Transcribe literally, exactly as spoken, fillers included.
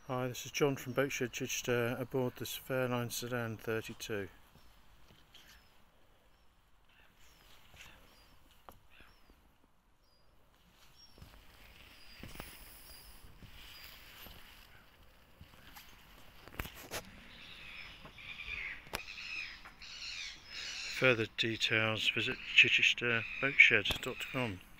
Hi, this is John from Boatshed, Chichester, aboard this Fairline Sedan thirty-two. Further details, visit chichester boatshed dot com.